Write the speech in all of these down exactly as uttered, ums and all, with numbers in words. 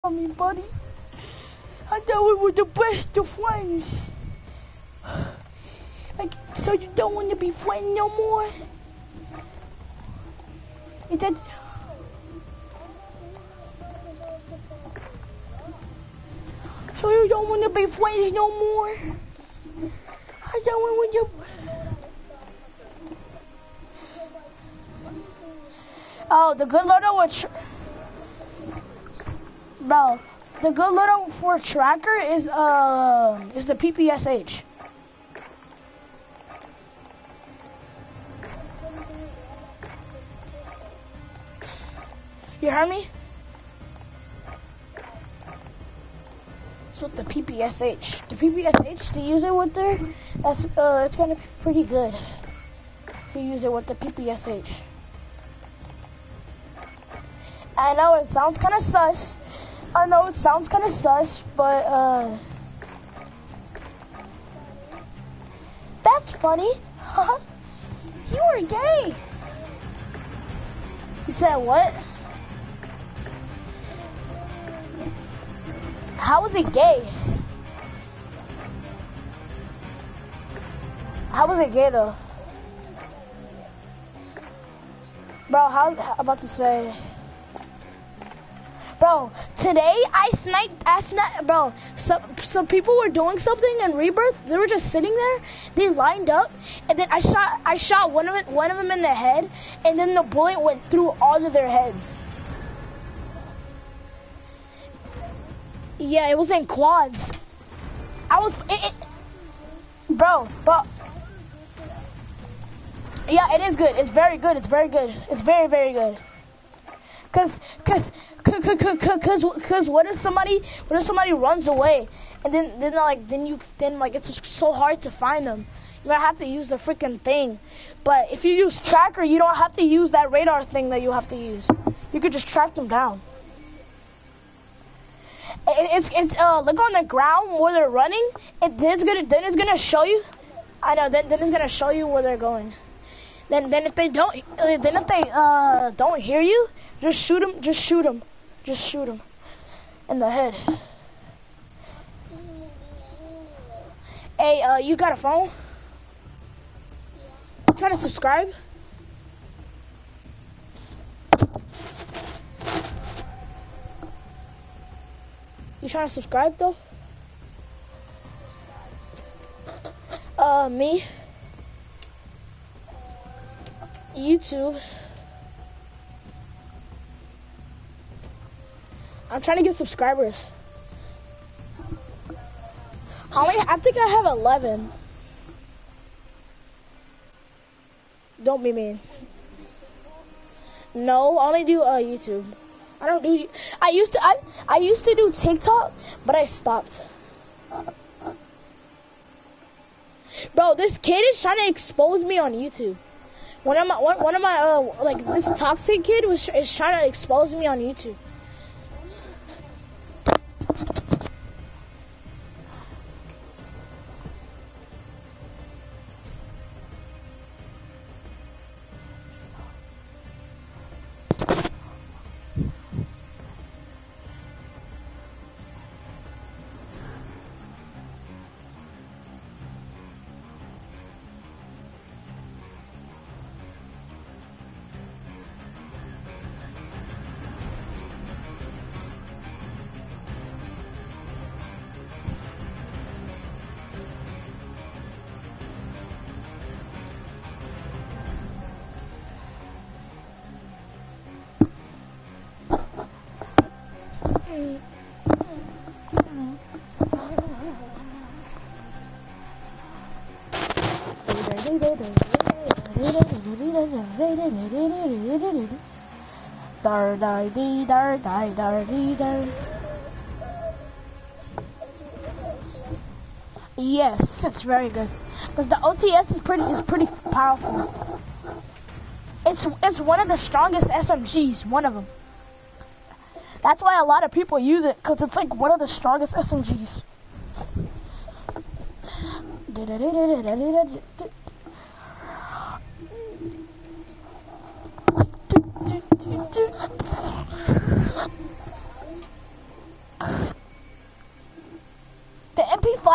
me, buddy. I thought we were the best of friends. Like, so you don't want to be friends no more? Is that... So you don't want to be friends no more? I thought we were the... Oh, the good little was... Bro, the good little for tracker is uh is the P P S H. You heard me? It's with the P P S H. The P P S H to use it with there, that's uh it's gonna be pretty good if you use it with the P P S H. I know it sounds kind of sus. I know it sounds kind of sus, but uh, that's funny. You were gay. You said what? How was it gay? How was it gay though? Bro, how I'm about to say. Bro, today I sniped, I sniped, bro, some, some people were doing something in Rebirth, they were just sitting there, they lined up, and then I shot, I shot one of it, one of them in the head, and then the bullet went through all of their heads. Yeah, it was in quads. I was, it, it, bro, bro, yeah, it is good, it's very good, it's very good, it's very, very good. Cause, cause, cause, cause, cause, what if somebody, what if somebody runs away, and then, then like, then you, then like, it's so hard to find them. You're gonna have to use the freaking thing. But if you use tracker, you don't have to use that radar thing that you have to use. You could just track them down. It, it's, it's, uh, look on the ground where they're running. It, then it's gonna, then it's gonna show you. I know. Then, then it's gonna show you where they're going. Then, then if they don't, then if they, uh, don't hear you. Just shoot him, just shoot him, just shoot him in the head. Hey, uh, you got a phone? Trying to subscribe? You trying to subscribe though? Uh, me? YouTube. I'm trying to get subscribers. How many? I think I have eleven. Don't be mean. No, I only do uh, YouTube. I don't do. I used to. I I used to do TikTok, but I stopped. Bro, this kid is trying to expose me on YouTube. One of my one, one of my uh like this toxic kid was is trying to expose me on YouTube. Dar dar dee dar dar dar dee dar. Yes, it's very good because the O T S is pretty is pretty powerful. It's it's one of the strongest S M Gs, one of them. That's why a lot of people use it because it's like one of the strongest S M Gs.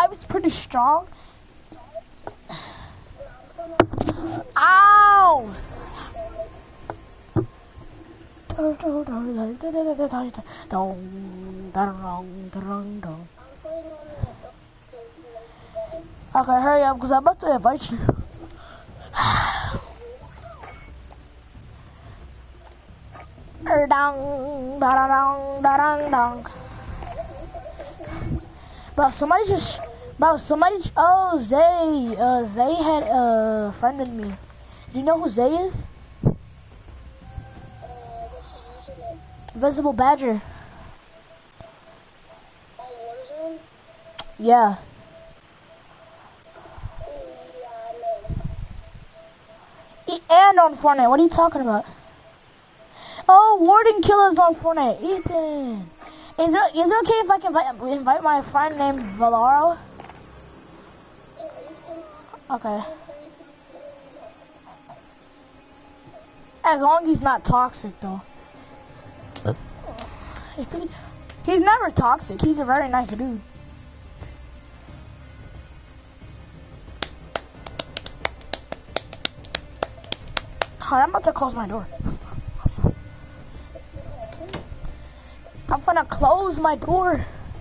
is pretty strong. Ow! Okay, hurry up, because I'm about to invite you. Dong, da dong, da dong, dong. Bro, somebody just, bro, somebody, j- oh, Zay, uh, Zay had, uh, friended me. Do you know who Zay is? Invisible Badger. Yeah. E- and on Fortnite, what are you talking about? Oh, Warden Killer's on Fortnite. Ethan. Is it, is it okay if I can invite, invite my friend named Valaro? Okay. As long as he's not toxic, though. If he, he's never toxic. He's a very nice dude. Alright, I'm about to close my door. I'm gonna close my door.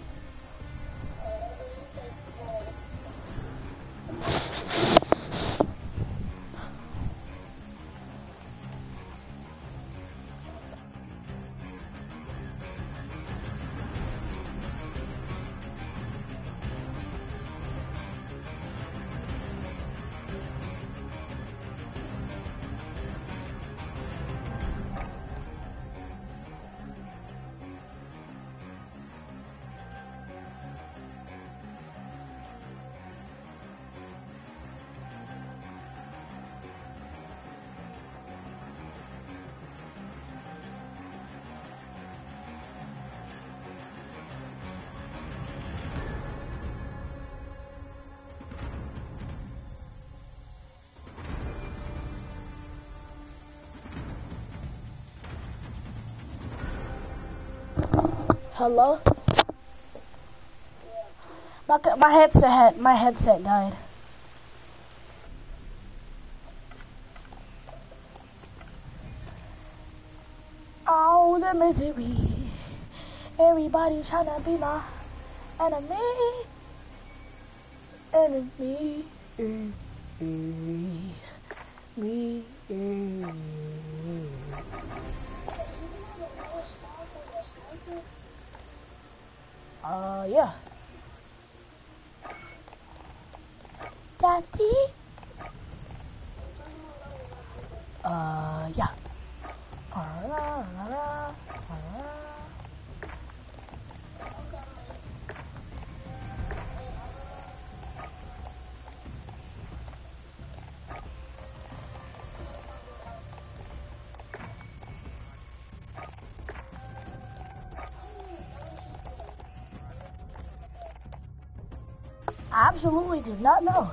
Hello? My, my headset had, my headset died. Oh, the misery. Everybody trying to be my enemy. Enemy. Me. Uh, yeah. Daddy? Uh, yeah. I absolutely do not know.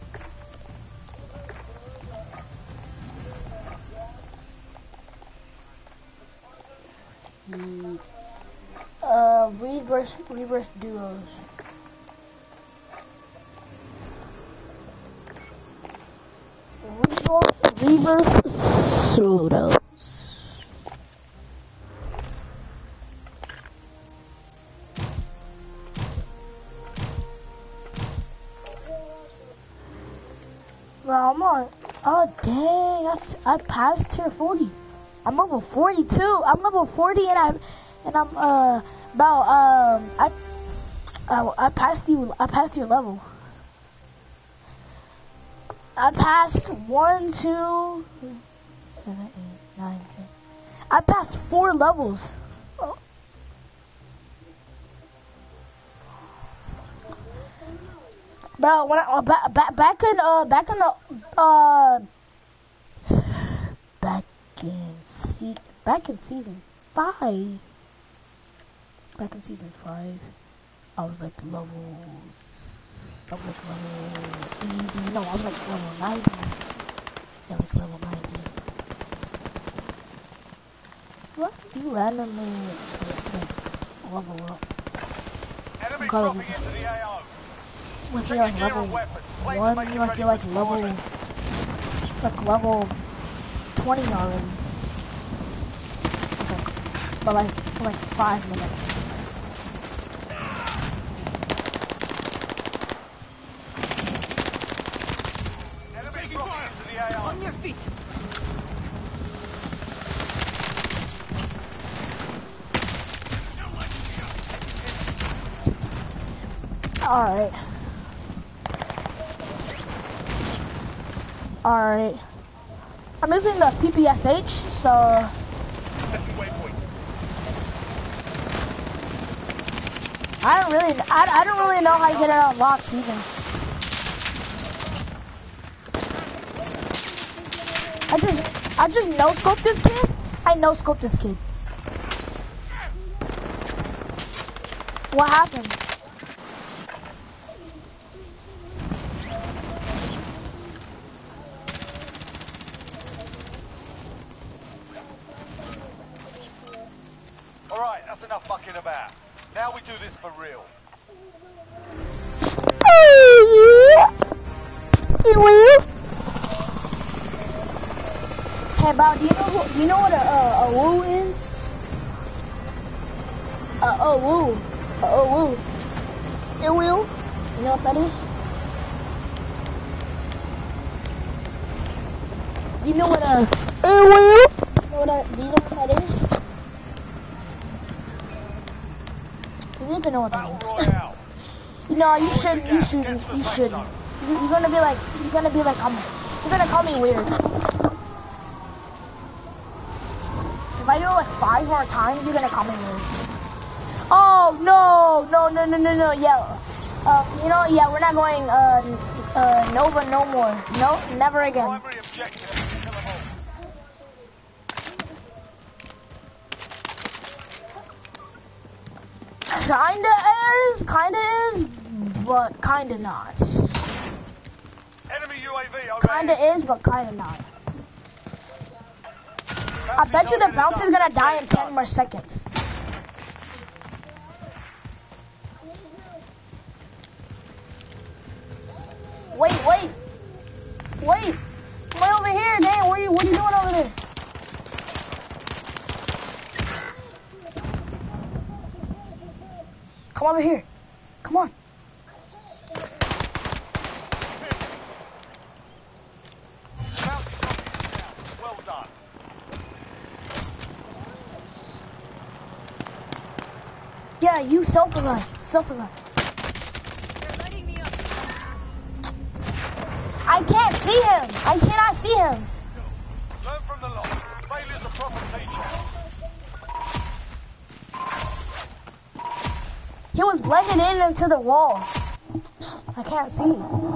Mm. Uh, reverse, reverse duos. Reverse, reverse solos. Bro, I'm on. Oh dang! That's, I passed tier forty. I'm level forty-two. I'm level forty, and I, and I'm uh about um I, uh, I passed you. I passed your level. I passed one, two, seven, eight, nine, ten. I passed four levels. Oh. Bro, when I uh, back back back in uh back in the uh back in se back in season five, back in season five, I was like levels. I was like level eighty. No, I was like level ninety. Yeah, like level ninety. What? You randomly like, level up. Enemy dropping into the A O. Must be like level one, you must be like level, like level twenty already. Okay. But like, for like five minutes. On your feet. Alright. Alright. I'm using the P P S H, so... I don't really, I, I don't really know how to get it unlocked even. I just, I just no-scoped this kid. I no-scoped this kid. What happened? Alright, that's enough fucking about. Now we do this for real. Hey, Bob, do you know who, do you know what a, a, a woo is? A, a woo. A, a woo. A woo. You know what that is? Do you know what a, a woo? You know what a, do you know what that is? You need to know what that is. No, you shouldn't. You shouldn't. You shouldn't. You, you're gonna be like. You're gonna be like. Um. You're gonna call me weird. If I do it like five more times, you're gonna call me weird. Oh no, no, no, no, no, no. Yeah. Uh, you know, yeah, we're not going. Uh, uh, Nova no more. No, never again. Primary objective is to kill them all. Kinda is, kinda is, but kinda not. Enemy U A V over Kinda here. is, but kinda not. I bet you the bounce is gonna die in ten more seconds. Wait, wait, wait! Way over here, Dan. What are you? What are you doing over there? Come over here. Come on. Well done. Yeah, you self-revive. Self-revive. I can't see him. I cannot see him. Learn from the loss. Failure's a proper teacher. He was blended in into the wall. I can't see.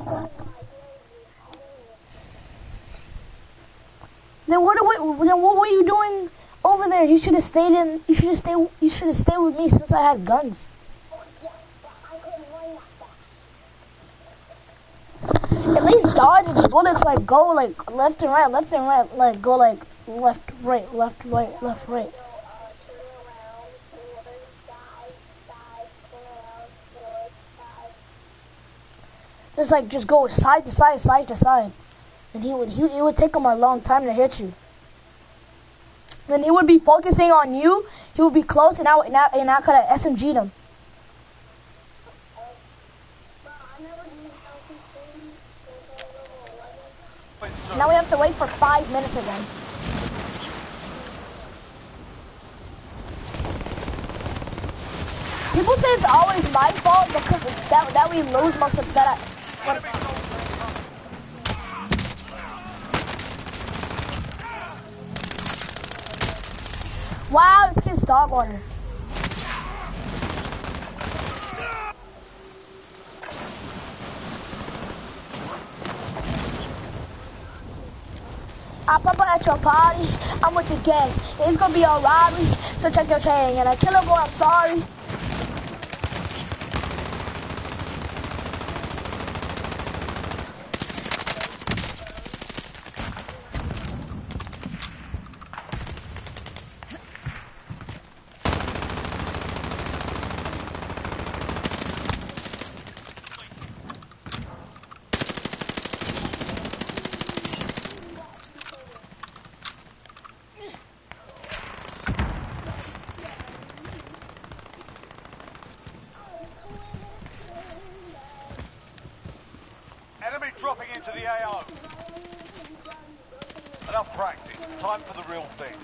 Then what? Are, then what were you doing over there? You should have stayed in. You should have stayed. You should have stayed with me since I had guns. At least dodge the bullets. Like go like left and right, left and right. Like go like left, right, left, right, left, right. Just like just go side to side, side to side, and he would he it would take him a long time to hit you. Then he would be focusing on you. He would be close, and I and I, and I could have S M G'd him. Now we have to wait for five minutes again. People say it's always my fault because that that we lose most of that. Wow, this kid's dog water. I pop up at your party, I'm with the gang. It's gonna be a robbery, so check your chain. And I kill a boy, I'm sorry. to the A O. Enough practice. Time for the real thing.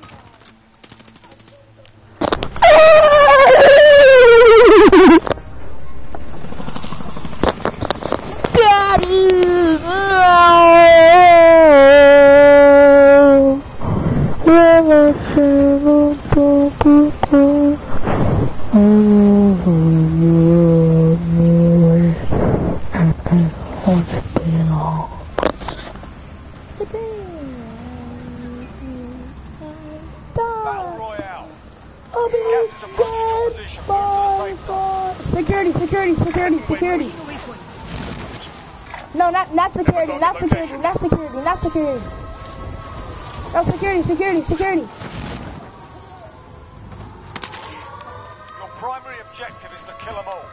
Security, security, security, security. No, not not security, not security, not security, not security. No, security, security, security. Your primary objective is to kill them all.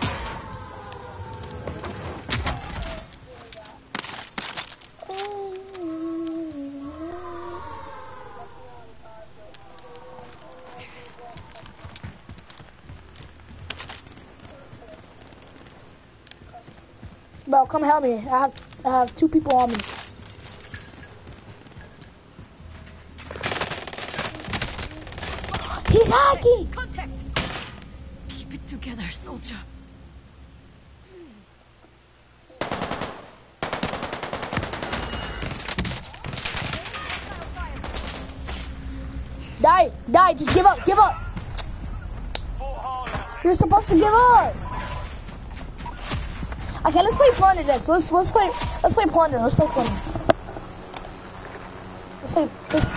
Bro, come help me. I have I have two people on me. He's hacking! Contact! Keep it together, soldier. Die! Die! Just give up! Give up! You're supposed to give up! Okay, let's play plunder this. Let's let's play let's play plunder. Let's play plunder. Let's play. Let's...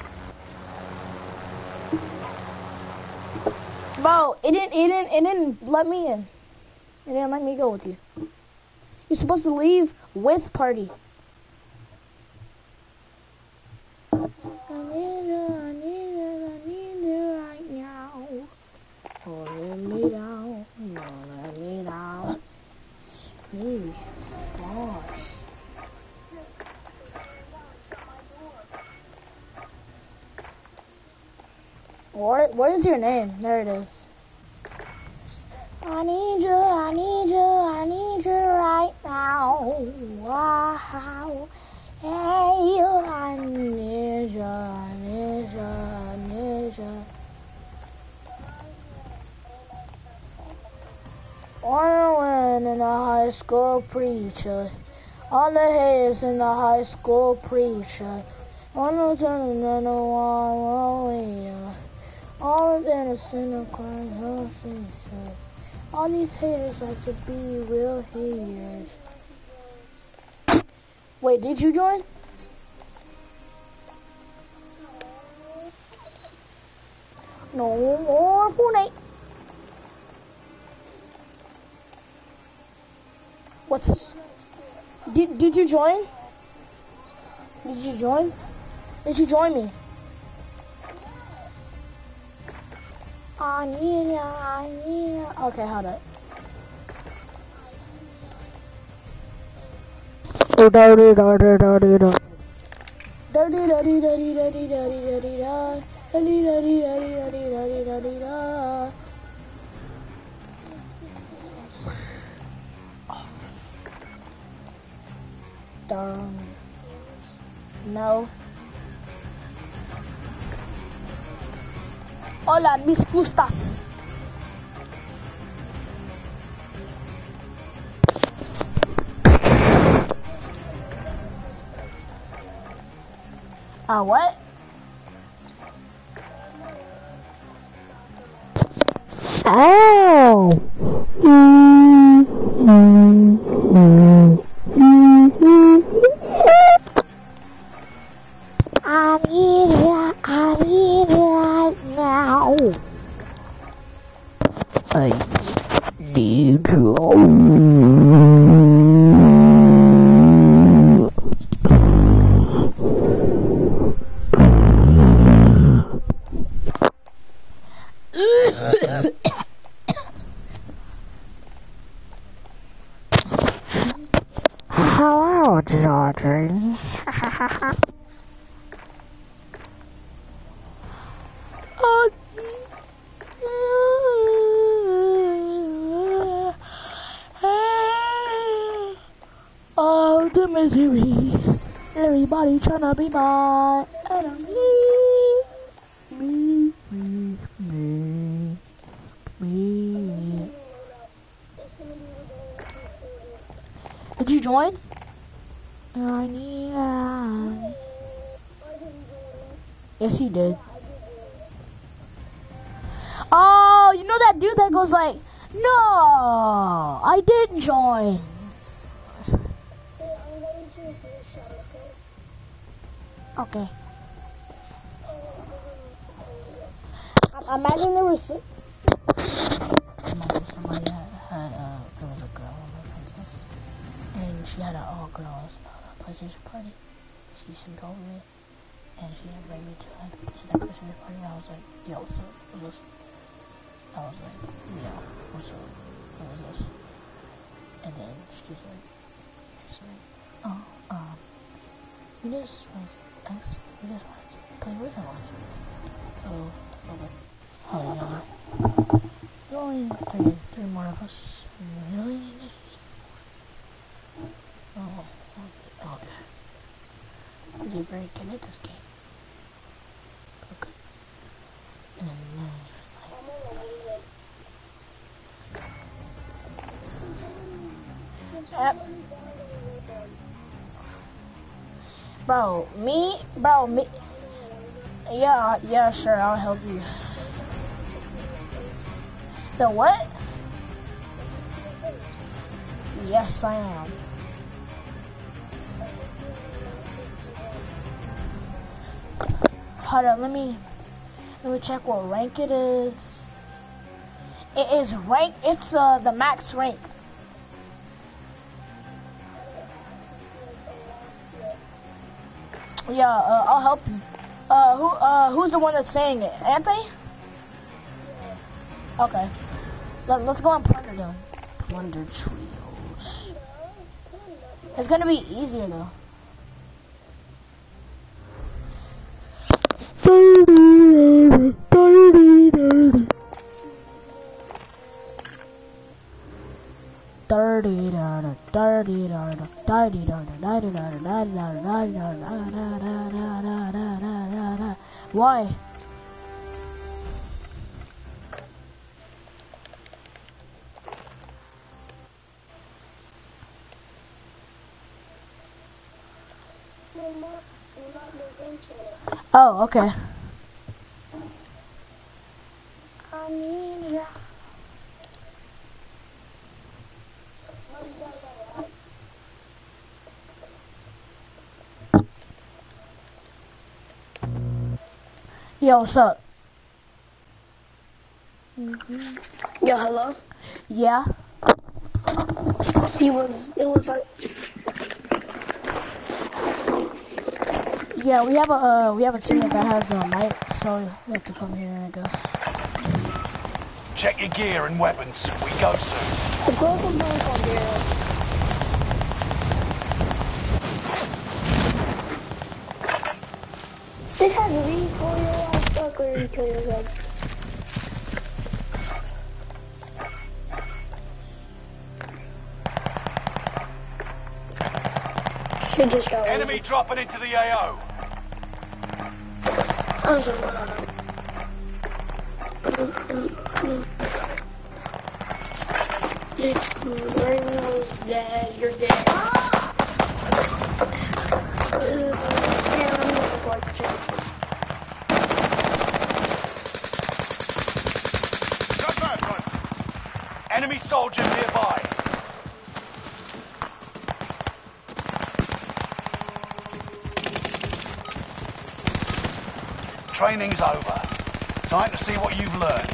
Bro, it didn't it didn't it didn't let me in. It didn't let me go with you. You're supposed to leave with party. I need you, I need you, I need you right now. Oh, let me down. No, let me down. Hey, God. Where, where's your name? There it is. I need you, I need you, I need you right now. Wow. Hey, I need you, I need you, I need you. One in the high school preacher, all the haters in the high school preacher, one of them in the one all of them is in the corner, all these haters like to be real haters. Wait, did you join? No more Fortnite. What's... Did, did you join? Did you join? Did you join me? I need ya, I need ya. Okay, hold up. Da da da da da da da da da da da da da da da da da da da. Darn. No. Hola, mis gustas. Ah, uh, what? Oh. Mm, mm, mm. I need you, I need you right now. I need you. Hello, Georgie. Oh, the misery. Everybody tryna be my enemy. Me, me, me, me. Did you join? I need. Uh... Yes, he did. Oh, you know that dude that goes like, no, I didn't join. Okay. I imagine there was. Imagine somebody had, had uh, there was a girl on the princess, and she had an all girls uh, PlayStation party. She seemed over it, and she invited me to like to that PlayStation party. And I was like, yo, what's up? What's this? I was like, yo, what's up? What was this? And then she's like, she's like, oh, um, we just want to ask, we just want to play with her. So, I was like, oh yeah. There's only three, three more of us. Really? Oh, okay. Is he very good at this game? Okay. And then, like, uh, bro, me, bro, me. Yeah, yeah, sure, I'll help you. The what? Yes, I am. Hold on, let me let me check what rank it is. It is rank. It's uh the max rank. Yeah, uh, I'll help you. Uh, who uh who's the one that's saying it? Anthony? Okay. Let, let's go and plunder them. Plunder trios. It's gonna be easier though. Why? Oh, okay. Yo, what's up? Mm-hmm. Yo, hello? Yeah? He was, it was like... Yeah, we have a, uh, we have a teammate that has a mic, so we have to come here, I guess. Check your gear and weapons. We go soon. The global bones on here. This has recoil, I'm stuck with recoil guns. Should just go Enemy easy. dropping into the A O. I'm just going Rainbow's dead, you're dead. Enemy soldier nearby. Training's over. Time to see what you've learned.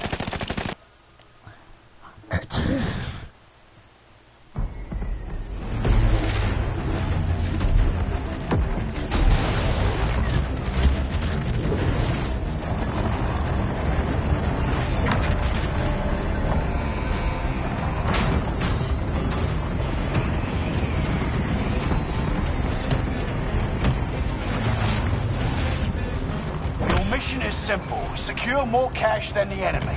Mission is simple. Secure more cash than the enemy.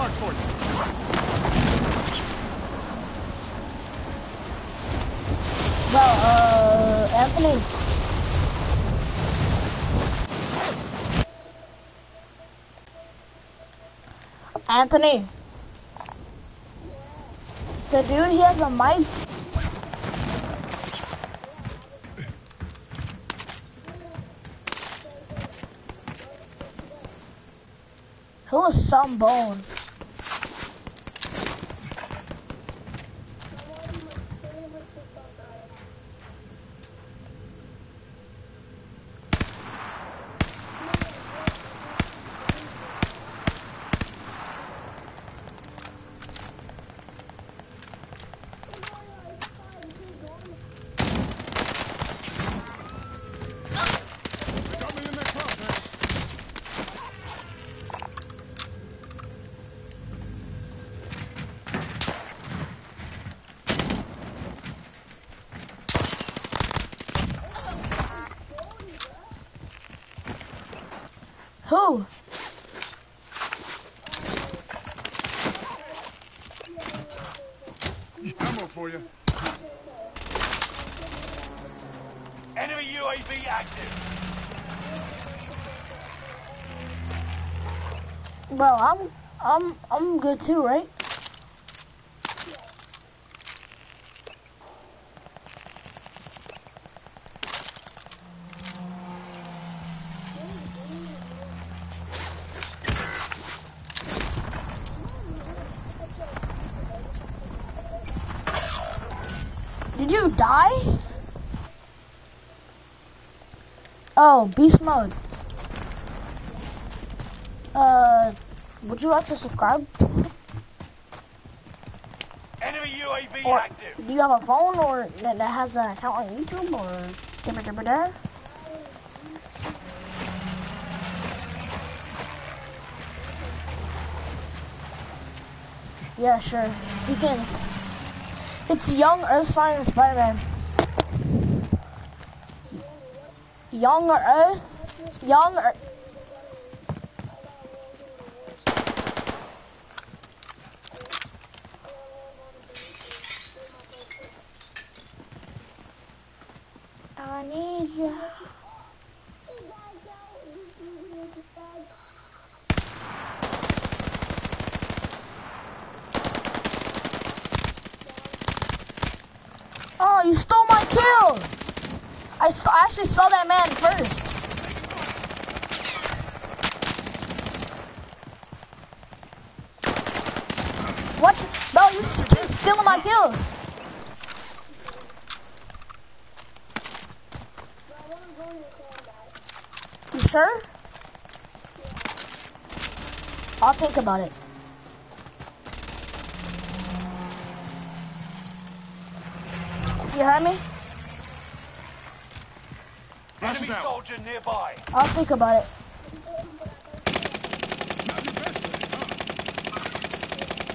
mark for you. Well, uh, Anthony. Anthony. The dude, he has a mic. Who was some bone? Got me in that crosshair. Who? Ammo for you. Enemy U A V active. Well, I'm, I'm, I'm good too, right? Did you die? Oh, beast mode. Uh, would you like to subscribe? Enemy U A V Or active. do you have a phone or that, that has an account on YouTube or dimmer dimmer there? Yeah, sure. You can. It's Young Earth Science Spider-Man. Young Earth, Young Earth. I need you. Oh, you stole my kill! I, saw, I actually saw that man first. What? No, you keep stealing my kills. You sure? I'll think about it. You heard me? Enemy soldier nearby. I'll think about it. Not your best day, huh?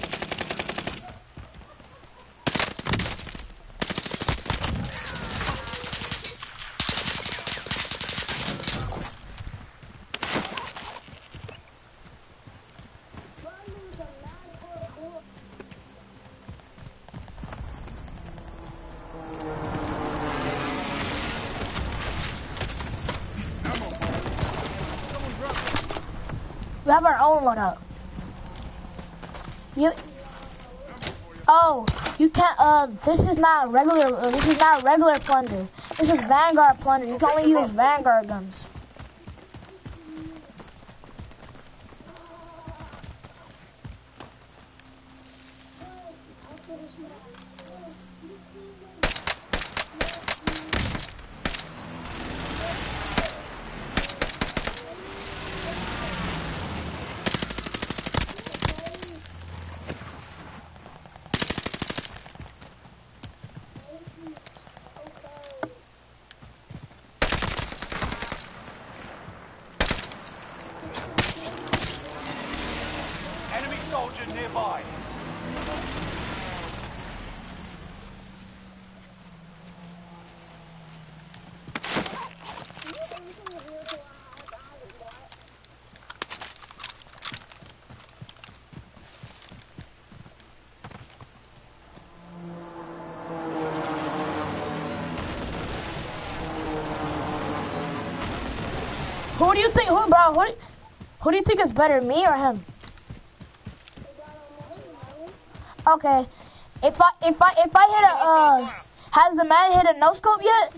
Ammo for you. Someone drop it. We have our own loadout. You. Oh, you can't. Uh, this is not regular. Uh, this is not regular plunder. This is Vanguard plunder. You can only use Vanguard guns. Who do you think? Who, bro? Who, who do you think is better, me or him? Okay. If I if I if I hit a uh, has the man hit a no scope yet?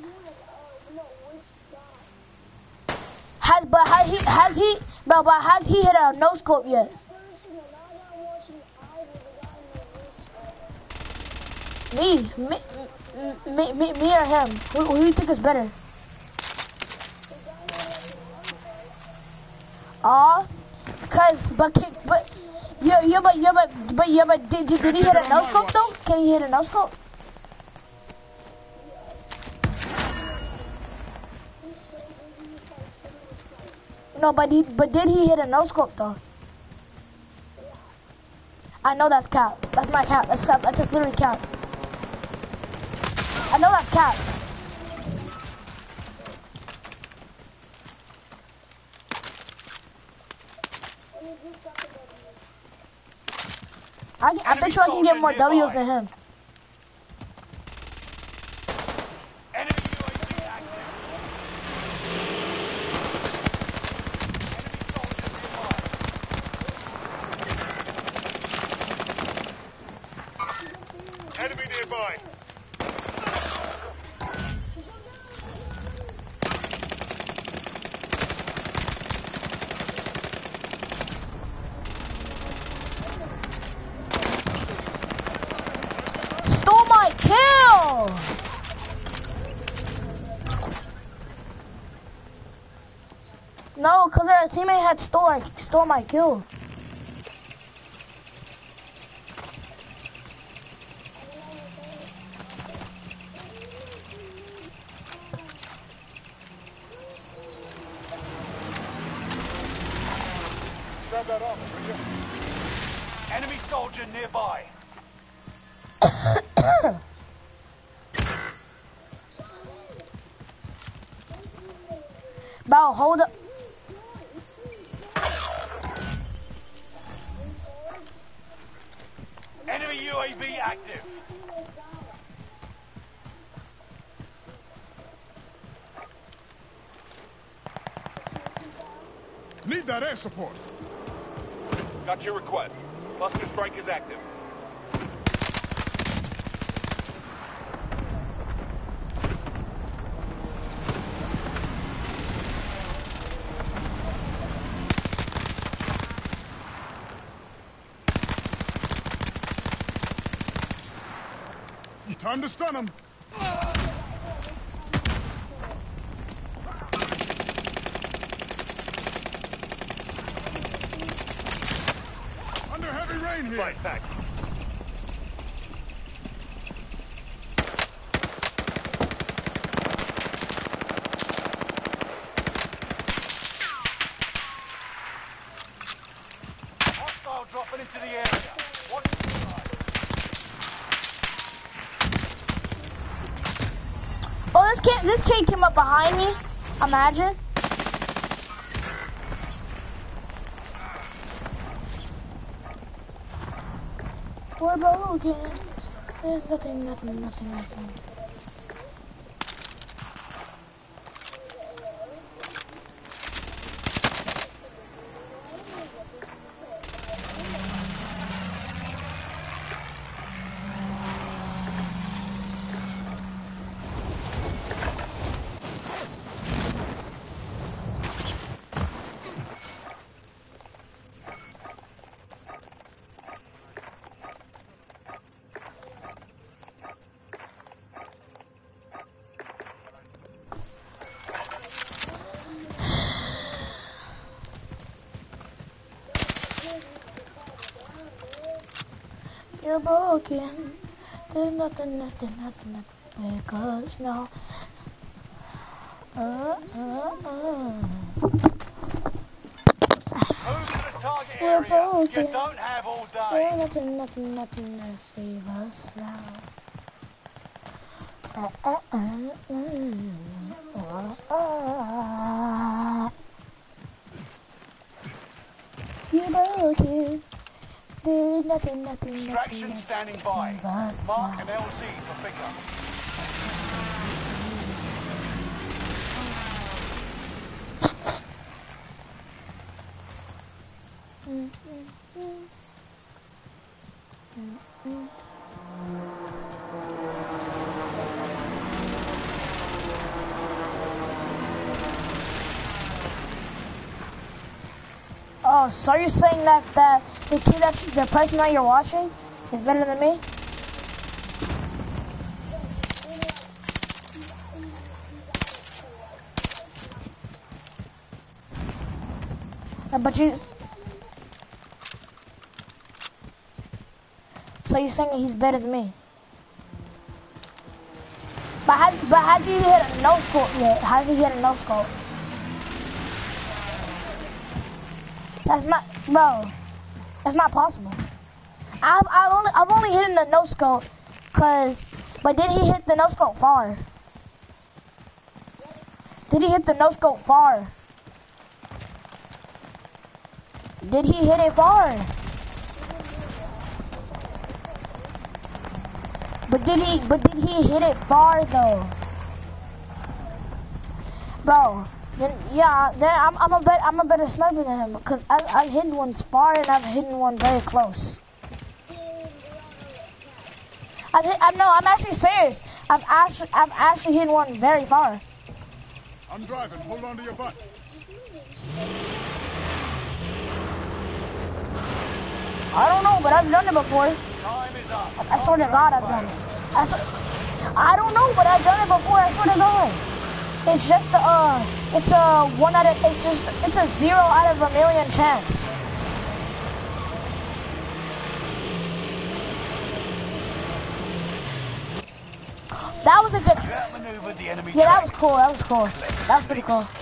Has but has he has he but but has he hit a no scope yet? Me, me, me, me, me or him? Who, who do you think is better? Aw, cause but can, but yeah yeah but yeah but but yeah but did did, did he hit a no scope though? Can he hit a no scope? No, but he but did he hit a no scope though? I know that's cap. That's not cap. That's cap. That's just literally cap. I know that's cap. I, I bet you I can get more W's than him. Enemy U A V active. Enemy nearby. Stole my kill! No, because our teammate had stole, stole my kill. Grab that armor, will you? Enemy soldier nearby. Bro, hold up. Enemy U A V active. Need that air support. Got your request. Cluster strike is active. Time to stun him. Under heavy rain here. Fight back. Hostile dropping into the area. Watch the side. Oh, this kid, this kid came up behind me. Imagine. We're broken. There's nothing, nothing, nothing, nothing. You're broken. There's nothing, nothing, nothing, nothing. Because now. Uh, uh, uh. Move to the target We're area. broken. You don't have all There's day. nothing, nothing, nothing to save us now. Uh, uh, uh, uh, uh, uh. You're broken. There's nothing, nothing, Extraction nothing standing to by. save us Mark now. an L Z for pickup. Oh, so you're saying that that the kid that you, the person that you're watching is better than me? Uh, But you, so you're saying he's better than me? But has but has he hit a no scope yet? Has he hit a no scope? That's not, bro. That's not possible. I've I've only I've only hit in the no scope, cause. But did he hit the no scope far? Did he hit the no scope far? Did he hit it far? But did he? But did he hit it far though? Bro, then yeah, then I'm I'm a bet I'm a better sniper than him because I've I've hit one far and I've hit one very close. I've hit, I know I'm actually serious. I've actually I've actually hit one very far. I'm driving. Hold on to your butt. I don't know, but I've done it before. Time is up. I swear to God, I've done it. I, swear, I don't know, but I've done it before. I swear to God. It's just a, uh, it's a one out of, it's just, it's a zero out of a million chance. That was a good. You outmaneuvered the enemy. Yeah, that was trainers. cool. That was cool. That was pretty cool.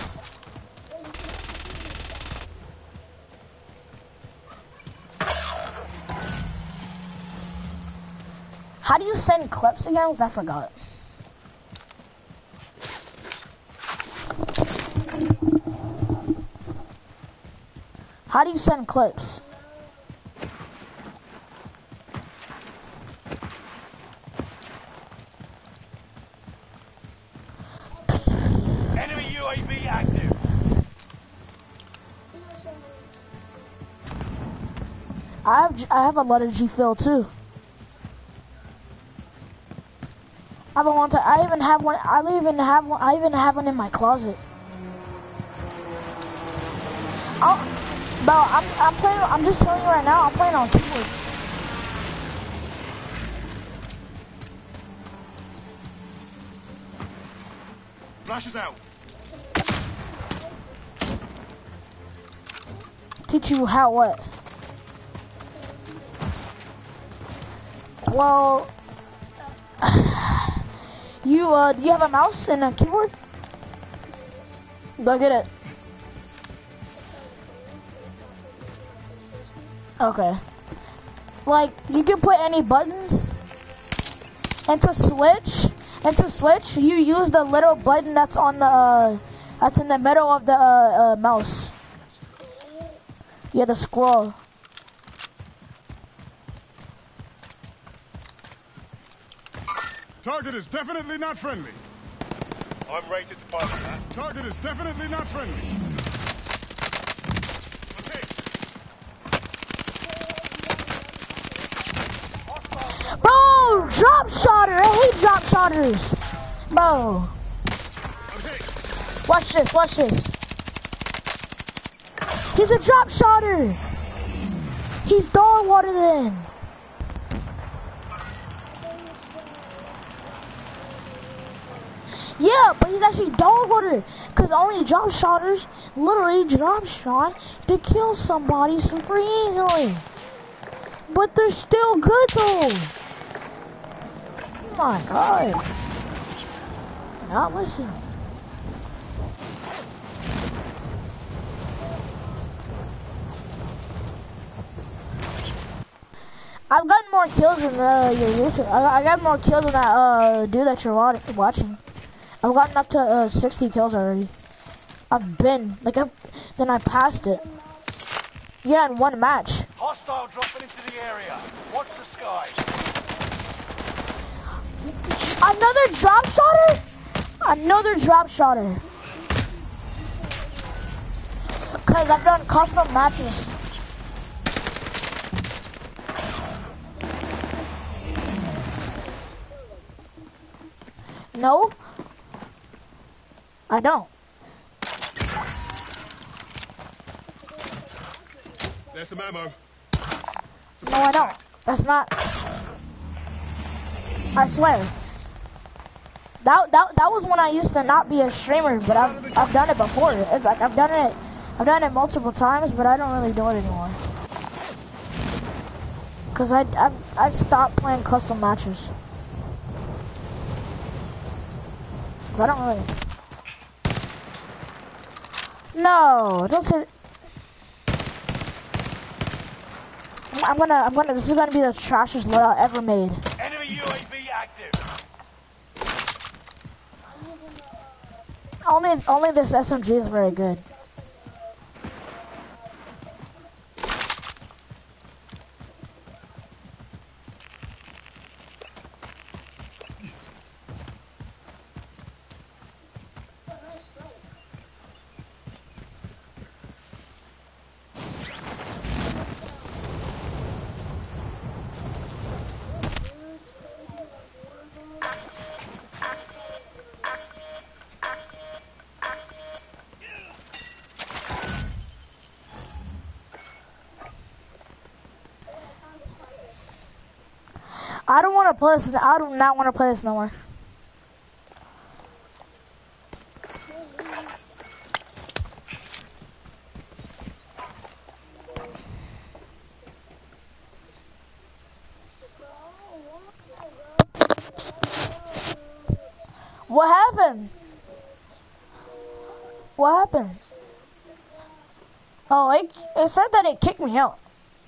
How do you send clips again? Because I forgot. How do you send clips? Enemy U A V active. I have I have a lot of G Fill too. I have a one. I even have one. I even have one. I even have one in my closet. Oh, bro, I'm I'm playing. I'm just telling you right now. I'm playing on keyboard. Flash is out. Teach you how what? Well, you uh, do you have a mouse and a keyboard? Go get it. Okay. Like you can put any buttons, and to switch, and to switch, you use the little button that's on the, uh, that's in the middle of the uh, uh, mouse. Yeah, the scroll. Target is definitely not friendly. I'm rated to pilot that. Target is definitely not friendly. Okay. Bro, drop shotter! I hate drop shotters! Bro. Okay. Watch this, watch this. He's a drop shotter! He's dog water then. Yeah, but he's actually dog water. Cause only drop shotters literally drop shot to kill somebody super easily. But they're still good though. Oh my god. Not listen. I've gotten more kills than uh, your YouTube. I, I got more kills than that uh, dude that you're wa watching. I've gotten up to uh, sixty kills already. I've been like I've, then I passed it. Yeah, in one match. Hostile dropping into the area. Watch the sky. Another drop shotter? Another drop shotter. Cause I've done custom matches. No, I don't. There's some ammo. No, I don't. That's not. I swear. That that that was when I used to not be a streamer, but I've I've done it before. It's like I've done it, I've done it multiple times, but I don't really do it anymore. Cause I I've I've stopped playing custom matches. I don't really. No, don't say. I'm gonna, I'm gonna, this is gonna be the trashiest loadout ever made. Enemy U A V active. Only, only this S M G is very good. I don't want to play this. I do not want to play this no more. What happened? What happened? Oh, it, it said that it kicked me out.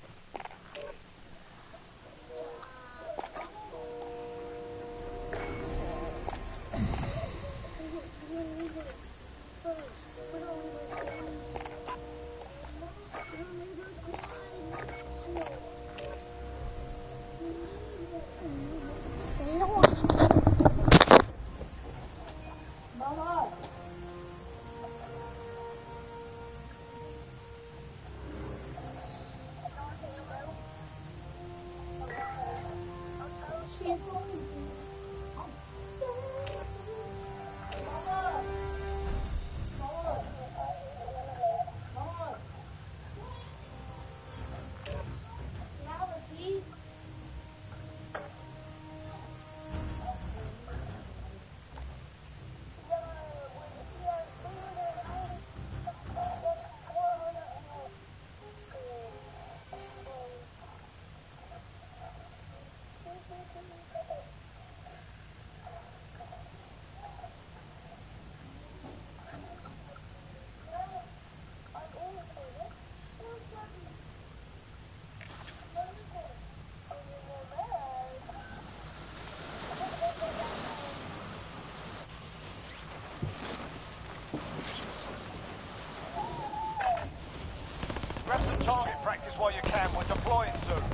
Grab some target practice while you can. We're deploying soon.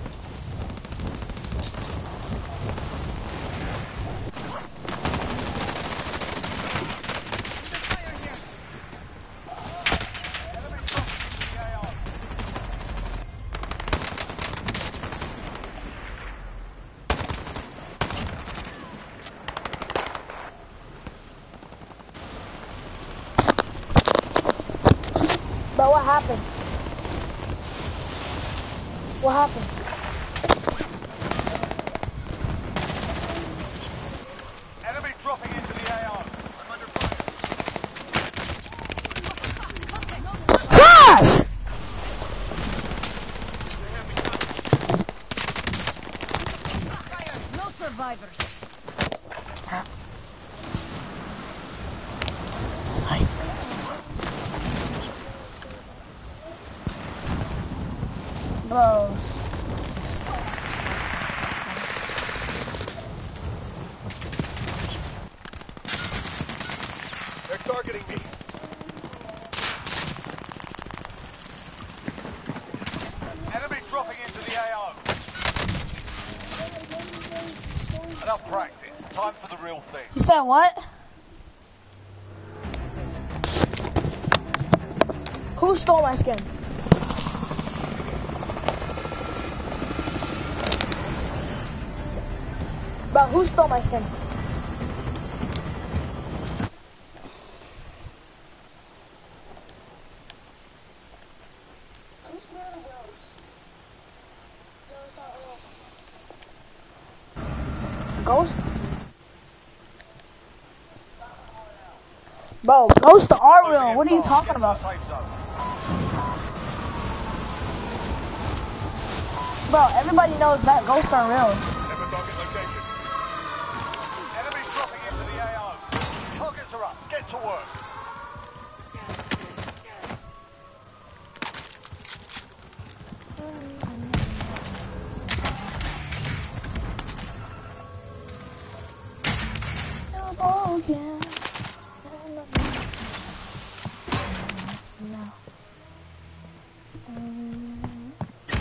But what happened? What happened? Enemy dropping into the A R. I'm under fire. Trash! No survivors. Bro. They're targeting me. Enemy dropping into the A O. Enough practice. Time for the real thing. You said what? Who stole my skin? Bro, who stole my skin? Ghost? Bro, ghosts are real. What are you talking about? Bro, everybody knows that ghosts are real. Enemies dropping into the A O. Targets are up. Get to work. Oh, yeah. No. Um,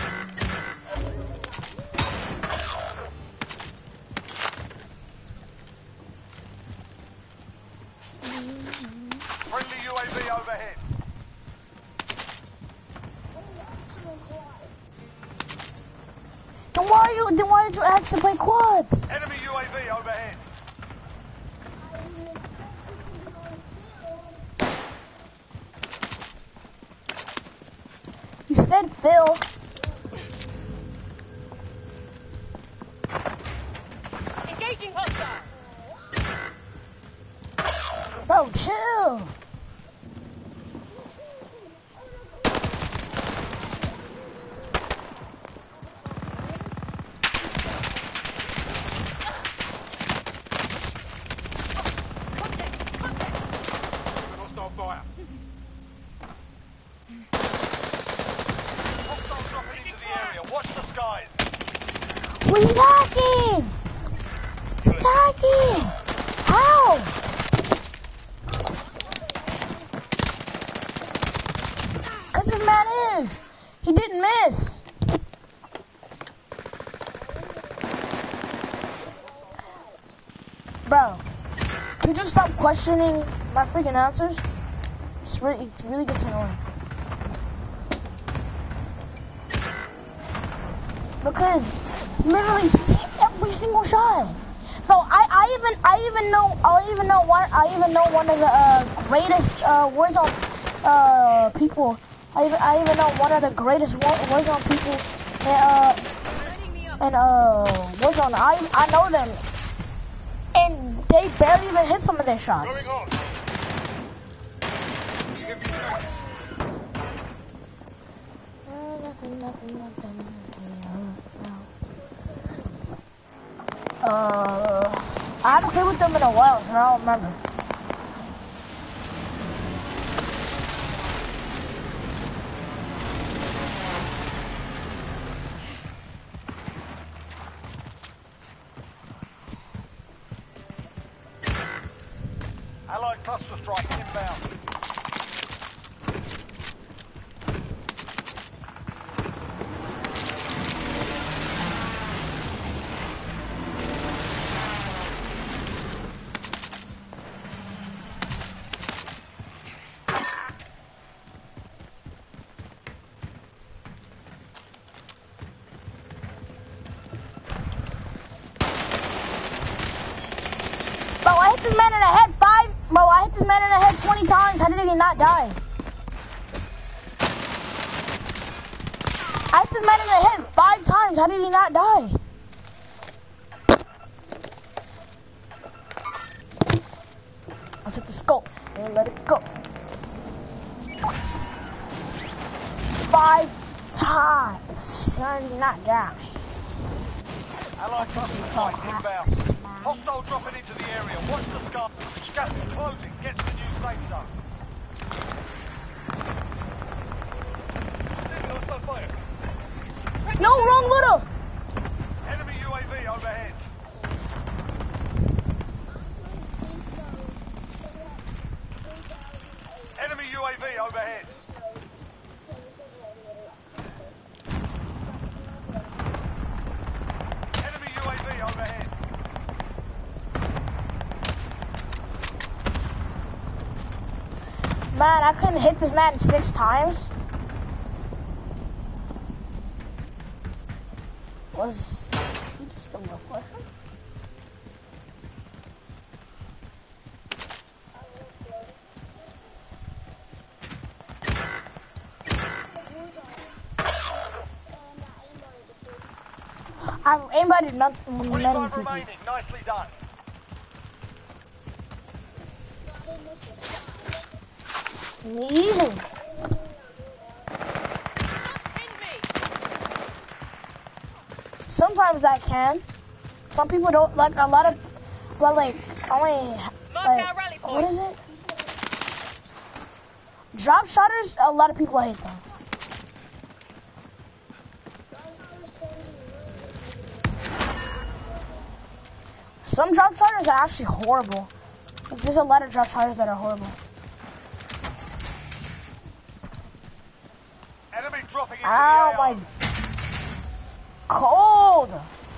Friendly U A V overhead. then why are you? Then why did you ask to play quads? Enemy U A V overhead. You said Phil. Engaging hostile. Bro, chill. Hostile fire. Hostiles dropping into the area. Watch the skies. What are you talking? You're talking. How? Cause this man is. He didn't miss. Bro, can you just stop questioning my freaking answers? It's really, it really gets annoying. Because literally every single shot. Bro, I, I even I even know I even know one I even know one of the uh, greatest uh, Warzone uh, people. I even I even know one of the greatest War, Warzone people. And, uh, and uh, Warzone. I I know them, and they barely even hit some of their shots. Going on. fifty seconds. Uh, nothing, nothing, nothing, nothing else now. Uh, I haven't played with them in a while, so I don't remember. Allied cluster strike inbound. Bro, I hit this man in the head five. Bro, I hit this man in the head twenty times. How did he not die? I hit this man in the head five times. How did he not die? Let's hit the scope and let it go. Five times. How did he not die? Allied cluster strike inbound. Hostile dropping into the area. Watch the sky. Gas is closing. Get to the new safe zone. No, wrong little. Enemy U A V overhead. Enemy U A V overhead. Enemy U A V overhead. Man, I couldn't hit this man six times. Was he just a real question? I've aimbotted not many twenty-five people. remaining. Nicely done. Easy. Sometimes I can. Some people don't like a lot of, but like only like what is it? Drop shotters. A lot of people hate them. Some drop shotters are actually horrible. Like, there's a lot of drop shotters that are horrible. Enemy dropping into Ow, the A R. my cold.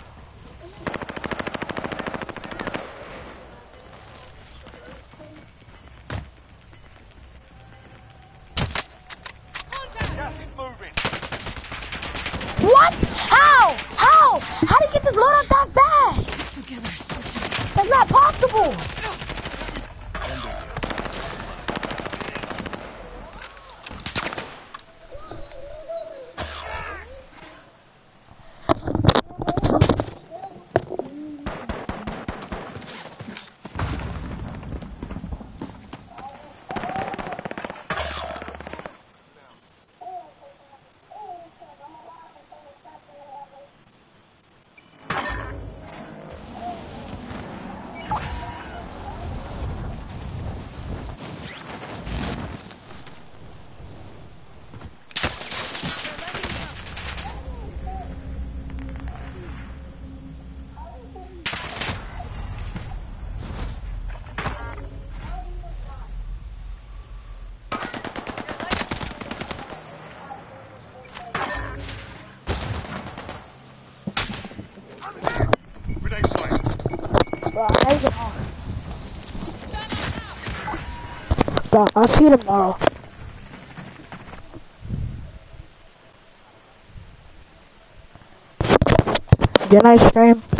Gas is moving. What? How? How? How did you get this load up that fast? That's not possible. Yeah, I'll see you tomorrow. Good night, stream.